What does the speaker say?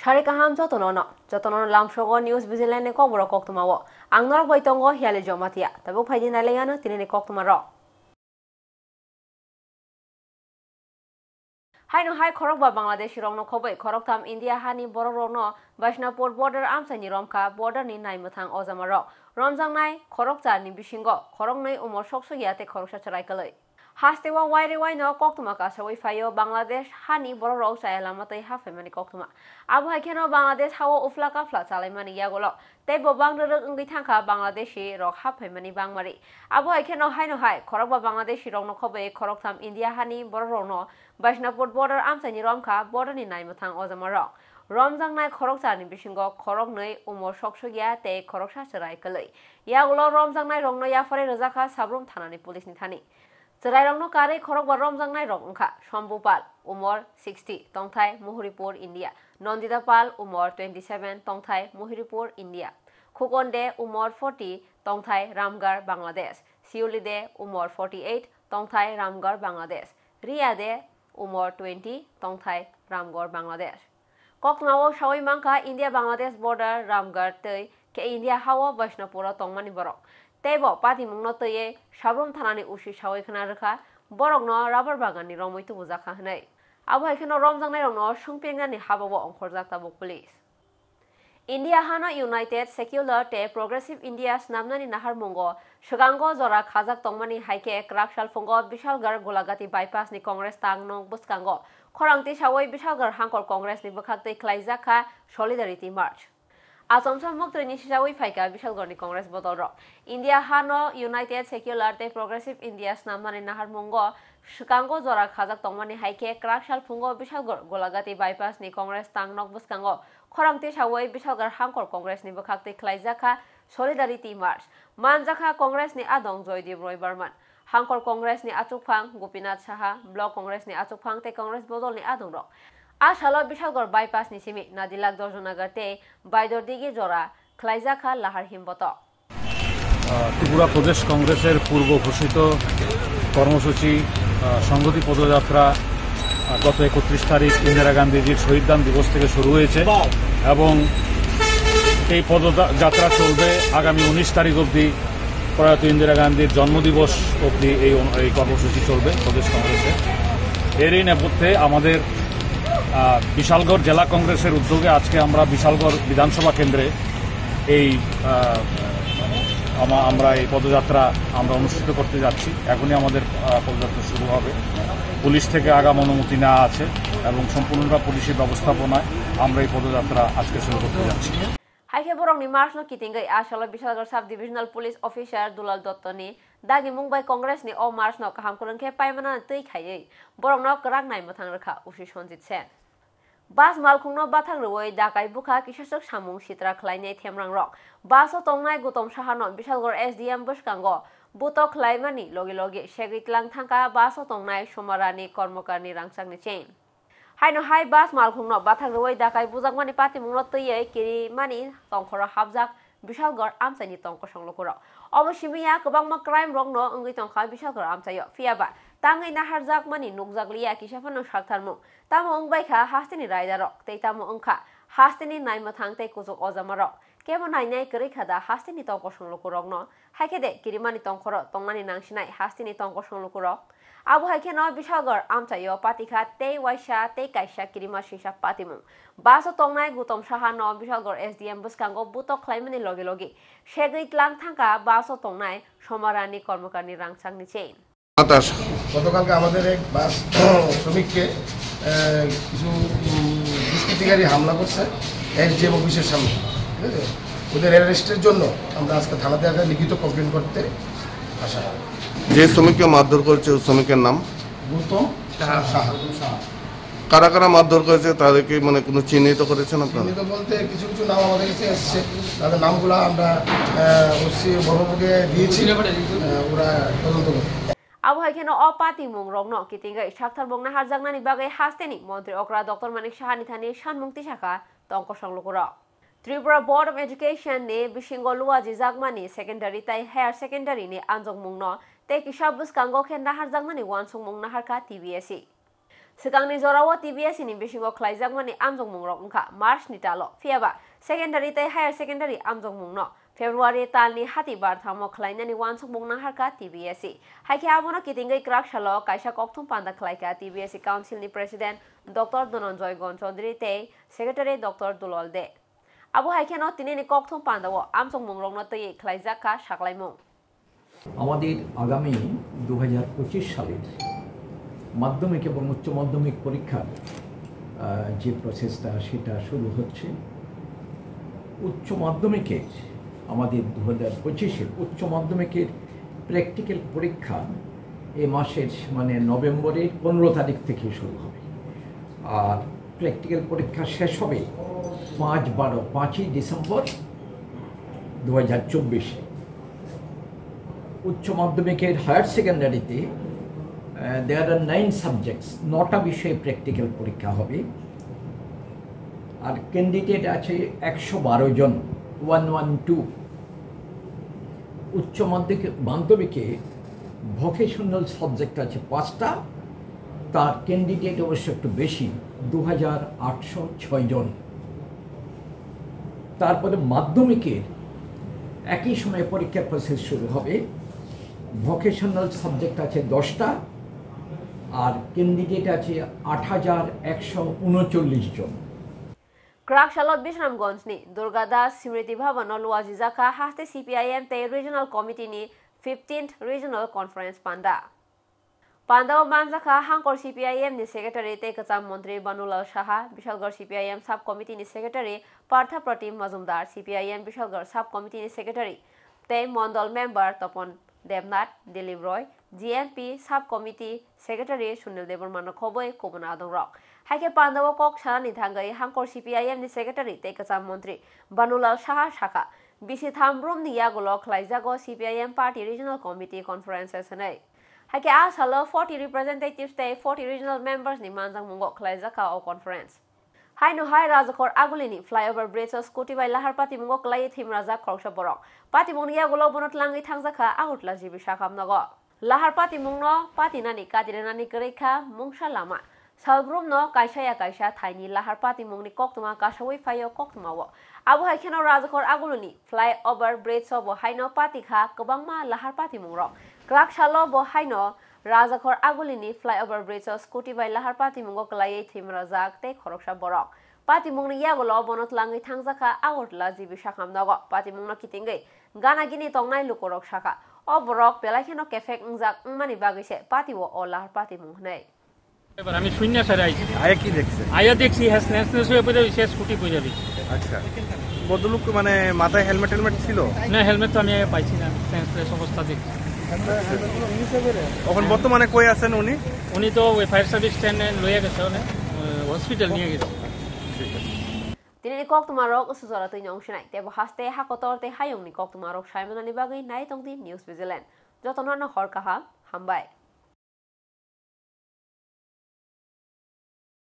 Shari kaham jotono lamshogo news bizilene Kokborok koktumawo. Ang norok baitongo hiale jomatia. Tabuk phaidin alayano tinene koktumaro. Hai no hai khorok ba Bangladesh rong no khobai khorok tam India hani borok no Vaishnapur border amsani romka border ni nai muthang ozamaro. Romjang nai khorok cha ni bisingo khorok nai umor sokso yate khorok sa charai kalai. Hastewa wairi wai no koktuma ka sawai fayo Bangladesh hani borok sa elamatai hafe mani koktuma. Abu hakeno Bangladesh hawo ufla ka fla chalai mani yagolo. Tebo bangrok ngi thangka Bangladeshi rok hafe mani bangmari. Abu hakeno hai no hai khorok ba Bangladeshi rong no khobai khorok tam India hani borok no Vaishnapur border amsani romka border ni nai muthang ozamaro. Romjang nai khorok cha ni bisingo khorok nei umor sokso ya te khorok sa charai kalai. Yagolo romjang nai rong no yafare rajaka sabrum thanani police ni thani. Cerai rong no kare khorok ba romjang nai rong ongkha Shambupal umor 60 tongthai Muhuripur India. Nondita Pal umor 27 tongthai Muhuripur India. Khukonde umor 40 tongthai Ramgarh Bangladesh. Siulide umor 48 tongthai Ramgarh Bangladesh. Riyade umor 20 tongthai Ramgarh Bangladesh. Koknawo shawai mangka India Bangladesh border Ramgarh tei ke India hawa Vaishnapura tongmani borok. Tebo pati mungno tei sabrum thanani usi shawai khana rakha borok no rubber bagan ni romoi tu bujaka hnai. Abu haikeno romjang nai rong no sungpenga ni habawo ongkhorjak tabuk police. India hana United Secular te Progressive India snamnani nahar mungo shugango jora khajak tongmani haike krakshal fungo Bishalgarh golagati bypass ni Congress tangno buskango khorangti shawai Bishalgarh hangkor Congress ni bukhaktei khlaijaka Solidarity March. Asomsam muktri ni shawai phaika Bishalgarh ni Congress bodolro India hano United Secular te Progressive India snamnani nahar mungo shugango jora khajak tongmani haike krakshal fungo Bishalgarh golagati bypass ni Congress tangno buskango khorangti shawai Bishalgarh hangkor Congress ni bukhaktei khlaijaka Solidarity March manjaka Congress ni adong Joydeep Roy Burman hangkor Congress ni achukphang Gopinath Saha block Congress ni achukphang te Congress bodol ni adong rok ashalo Bishalgarh bypass ni simi Nadilak Dorjonagar te Baidordigi jora khlaijaka lahar himboto Tripura প্রদেশ কংগ্রেসের পূর্ব ঘোষিত কর্মসূচি সংহতি পদযাত্রা গত 31 তারিখ ইন্দিরা গান্ধীজির শহীদদান দিবস থেকে শুরু হয়েছে এবং এই পদযাত্রা চলবে আগামী 19 তারিখ অবধি প্রয়াত ইন্দিরা গান্ধীর জন্মদিবস অবধি এই কর্মসূচি চলবে প্রদেশ কংগ্রেসের এরই নেপথ্যে আমাদের বিশালগড় জেলা কংগ্রেসের উদ্যোগে আজকে আমরা বিশালগড় বিধানসভা কেন্দ্রে এই আমরা এই পদযাত্রা আমরা অনুষ্ঠিত করতে যাচ্ছি এখনই আমাদের পদযাত্রা শুরু হবে পুলিশ থেকে আগাম অনুমতি নেওয়া আছে এবং সম্পূর্ণটা পুলিশের ব্যবস্থাপনায় আমরা এই পদযাত্রা আজকে শুরু করতে যাচ্ছি হাইকে বরং নি মার্চ ন কিতিঙ্গই আসলে Bishalgarh sub divisional police officer Dulal দত্তনি দাগি Mumbai Congress ni o March ন কাহাম করংকে পাইমানা তৈ খাইयै বরং ন করাক নাই মথাং রাখা উসি সঞ্জিত সেন বাস মালখুংনো বাথাং রই ডাকাই বুখা কিশাসক সামুং সিত্রা খ্লাইনাই থেমরাং রক বাসও তংনাই গৌতম সাহানো বিশালগড় SDM বসকাঙ্গ বুতো খ্লাইমানি লগে লগে সেগিতলাং থাকা বাসও তংনাই সমারানি কর্মকারনি রাংসাংনি চেইন হাইনো হাই বাস মালখুংনো বাথাং রই ডাকাই বুজাকমানি পাতি মুংনো তৈयै কিরিমানি তংখর হাবজাক বিশালগড় আমচাইনি তংক সংলকুর অবশ্যমিয়া গোबांमा ক্রাইম রংনো অঙ্গি তংখা বিশালগড় আমচাইयो ফিয়াবা tangai naharjak mani nukjakliya kisapano saktarmu tamo ongbaikha hastini raidarok tei tamo ongkha hastini naimathang tei kujok ojamarok kemo nainai kri khada hastini tongko songlokurokno haikede kirimani tongkhoro tongmani nangsinai hastini tongko songlokurok abu haikeno Bishalgarh amchayo patikha tei waisa tei kaisa kirima sisa patimu baso tongnai gutom sahano Bishalgarh SDM buskango buto khlaimani loge loge segitlang thangka baso tongnai somarani kormokarni rangsangni chain গতকালকে আমাদের এক বাস শ্রমিককে কিছু দুষ্কৃতিকারী হামলা করছে SDM অফিসের সামনে ঠিক আছে ওদের অ্যারেস্টের জন্য আমরা আজকে থানাতে একটা লিখিত কমপ্লেন করতে আসা যে শ্রমিককে মারধর করেছে ওই শ্রমিকের নাম গৌতম সাহা কারা কারা মারধর করেছে তাদেরকে মানে কোনো চিহ্নিত করেছেন আপনারা চিহ্নিত বলতে কিছু কিছু নাম আমাদের কাছে এসছে তাদের নামগুলো আমরা বড়বাবুকে দিয়েছি ওরা তদন্ত করবে Abu haikeno o pati mung rongno kitingai sakthar bongna harjaknani bagai hasteni Montri Okra Dr. Manik Sahani thani sanmungti saka tongko songlukuro Tripura Board of Education ni bisingo luaji jagmani secondary tai higher secondary ni anjong mungno te kisabus kango khen harjaknani wansung mungna harka TBSC Sigang ni zorawo TBS ni bisingo khlaijak mani amjong mungrok ungkha March ni talo fiaba secondary tei higher secondary amjong mungno February talni hati bar thamo khlainani wansuk mungna harka TBS haike abono kitingai krak shalo kaisa kokthum panda khlaika TBS council ni president Dr. Dhananjay Gonchodri tei secretary Dr. Dulol De abo haike no tinini kokthum panda wo amjong mungrok no tei khlaijak ka saklaimung আমাদের আগামী 2025 সালের মাধ্যমিক এবং উচ্চ মাধ্যমিক পরীক্ষার যে প্রসেসটা সেটা শুরু হচ্ছে উচ্চ মাধ্যমিকের আমাদের 2025-এর উচ্চ মাধ্যমিকের প্র্যাকটিক্যাল পরীক্ষা এই মাসের মানে নভেম্বরের 15 তারিখ থেকে শুরু হবে আর প্র্যাকটিক্যাল পরীক্ষা শেষ হবে 5-12 ডিসেম্বর 2024-এ উচ্চ মাধ্যমিকের হায়ার সেকেন্ডারিতে there are 9 subjects 9টা বিষয়ে প্র্যাকটিক্যাল পরীক্ষা হবে আর ক্যান্ডিডেট আছে 112 জন 112 উচ্চ মাধ্যমিকে ভোকেশনাল সাবজেক্ট আছে 5টা তার ক্যান্ডিডেট অবশ্য একটু বেশি 2806 জন তারপরে মাধ্যমিকের একই সময়ে পরীক্ষার প্রসেস শুরু হবে ভোকেশনাল সাবজেক্ট আছে 10টা আর ক্যান্ডিডেট আছে 8139 জন Krak Shalot Bishnamganj ni Durgadas Smriti Bhavan no Luajizaka haste CPIM te regional committee ni 15th regional conference panda Panda Banjaka Hankor CPIM ni secretary te Kacham Mantri Banulal Shaha Bishalgarh CPIM sub committee ni secretary Partha Pratim Mazumdar CPIM Bishalgarh sub committee ni secretary te Mondal member Topon Devnath Dilip Roy GNP Subcommittee Secretary Sunil Devarman Khoboi Kobuna Adongrok Haike Pandawa Kok Sharani Thangai Hankor CPIM ni Secretary Tekacham Mantri Banulal Shaha Shaka BC Thambrum ni Yagolo Klaizago CPIM Party Regional Committee Conferences Hanai Haike Asalo 40 representatives te 40 regional members ni Manjang Mungo Klaizaka o conference Hai no hai Rajakor Agulini flyover bridge scooty by Laharpati Mungo Klai Thim Raja Kokborok Pati Munia Golo Bonot Langi Thangzaka Outla Jibi Shakam Nago Laharpati Mungno Pati Nani Kadirani Kereka Mungsha Lama Salbrum no Kaishaya Kaisha Tiny Laharpati Mungni Koktuma Kashawi Fayo Koktumawo Abu Hakeno Rajakor Aguluni flyover bridge Sobo Haino Patika Kabangma Laharpati Mungro Krak Shalo Bo Haino Rajakor Agulini flyover bridge scooty by Laharpati Mungo Klai Thim Razak te Khoroksha Borok Pati Mungni Yagolo Bonot Langi Thangzaka Outla Jibi Shakam Nago Pati Mungno Kitingai Gana Gini Tongnai Lukorok Shaka O Borok Pelakeno Kefek Ngzak Ngmani Bagise Pati wo O Laharpati Mungnei এবার আমি শূন্য সারে আইছি আয়া কি দেখছে আয়া দেখছি হ্যাসনেস হয়ে পড়ে সে স্কুটি কইরা দিচ্ছে আচ্ছা বদলুক মানে মাথায় হেলমেট ছিল না হেলমেট তো আমি পাইছি না সেন্সলেস অবস্থা দেখছি এখন বর্তমানে কই আছেন উনি উনি তো ওই ফায়ার সার্ভিস স্ট্যান্ডে লইয়া গেছে ওনে হসপিটাল নিয়ে গেছে Tini Koktumarok Susora to Yongshinai Tebo Haste Hakotor te Hayung ni Koktumarok Shaimanani Bagai Night on the News Vigilant Jotono Horkaha Hambai